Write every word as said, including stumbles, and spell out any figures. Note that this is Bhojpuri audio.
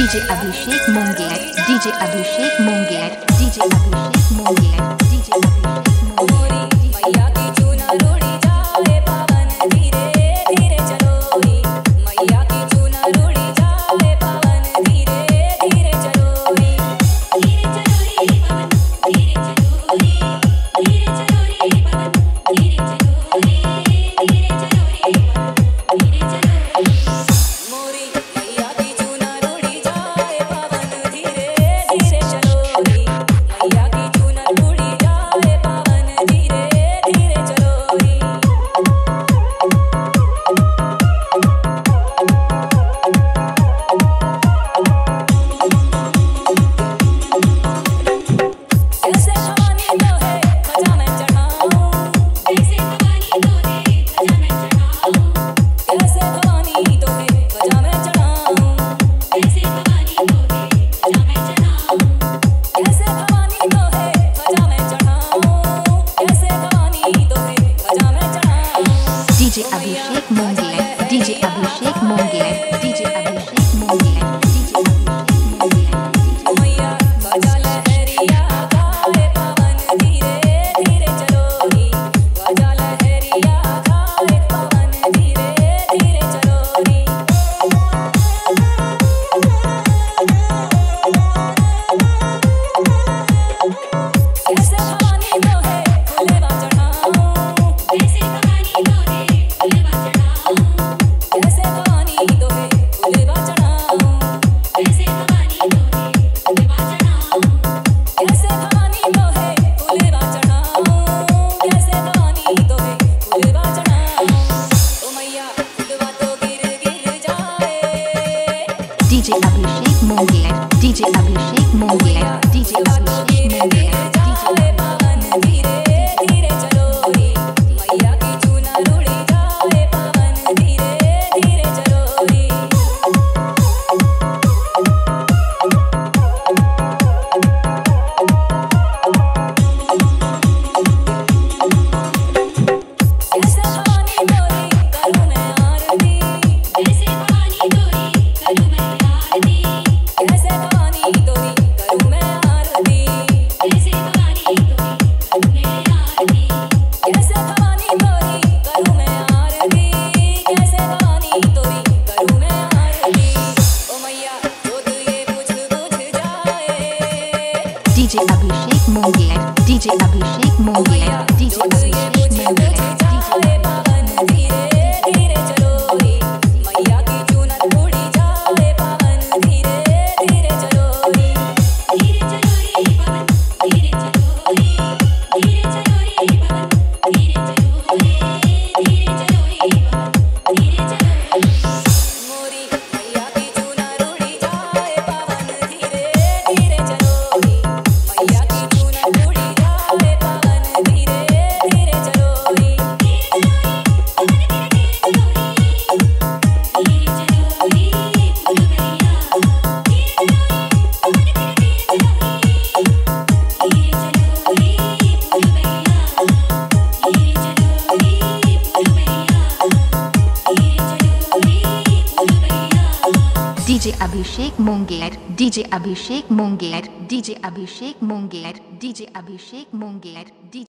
DJ Abhishek Munger, DJ Abhishek Munger, DJ Abhishek Munger, DJ Abhishek Munger. मैया की चूनर उड़ी जाए पवन धीरे धीरे चलो रे, मैया की चूनर उड़ी जाए पवन धीरे धीरे चलो रे, धीरे चलो रे पवन धीरे चलो रे, धीरे चलो रे पवन धीरे चलो रे, धीरे चलो रे पवन धीरे चलो रे। मोरी मैया की चूनर उड़ी जाए पवन धीरे धीरे चलो रे, मैया की चूनर उड़ी जाए पवन धीरे धीरे चलो रे। कैसे भवानी तो है ध्वजा मैं चढ़ाऊं, कैसे भवानी तो है ध्वजा मैं चढ़ाऊं, कैसे भवानी तो है ध्वजा मैं चढ़ाऊं, कैसे भवानी तो है ध्वजा मैं चढ़ाऊं, कैसे भवानी तो है ध्वजा मैं चढ़ाऊं, कैसे भवानी तो है ध्वजा मैं चढ़ाऊं। DJ Abhishek Munger, DJ Abhishek Munger, DJ Abhishek Munger, DJ Abhishek Munger. मैया ध्वजा लहरिया गाए पवन धीरे धीरे चलो रे, ध्वजा लहरिया गाए पवन धीरे धीरे चलो रे। कैसे भवानी तो है फुलेवा चढ़ाऊं, कैसे भवानी तो है फुलेवा चढ़ाऊं, कैसे भवानी तो है फुलेवा चढ़ाऊं, कैसे भवानी तो है फुलेवा चढ़ाऊं, कैसे भवानी तो है फुलेवा चढ़ाऊं, कैसे भवानी तो है फुलेवा चढ़ाऊं। ओ मैया फुलवा तो गिर गिर जाए, DJ Abhishek Munger, DJ Abhishek Munger, DJ फुलवा तो अभिषेक गिर मुंगेर, गिर जाए पवन धीरे धीरे चलो रे, मैया की चूनर उड़ी जाए पवन धीरे धीरे चलो रे। कैसे भवानी तोरी करूं मैं आरती, कैसे भवानी तोरी करूं मैं आरती, कैसे भवानी तोरी करूं मैं आरती, कैसे भवानी तोरी करूं मैं आरती, कैसे भवानी तोरी करूं मैं आरती, कैसे भवानी तोरी करूं मैं आरती। ओ मैया जोत ये बुझ बुझ जाए, DJ Abhishek Munger, DJ Abhishek Munger, DJ जोत ये अभिषेक बुझ मुंगेर, बुझ जाए पवन धीरे धीरे चलो रे, मैया की चूनर उड़ी जाए पवन धीरे धीरे चलो रे, धीरे चलो रे पवन धीरे चलो रे, धीरे चलो रे पवन धीरे चलो रे, धीरे चलो रे पवन धीरे चलो रे। मोरी मैया की चूनर उड़ी जाए पवन धीरे धीरे चलो रे, मैया की चूनर उड़ी जाए पवन धीरे धीरे चलो रे, धीरे चलो रे पवन धीरे चलो रे, धीरे चलो रे फुलवरिया, धीरे चलो रे पवन धीरे चलो रे, धीरे चलो रे फुलवरिया, धीरे चलो रे फुलवरिया, धीरे चलो रे फुलवरिया। DJ Abhishek Munger, DJ Abhishek Munger, DJ Abhishek Munger, DJ Abhishek Munger, DJ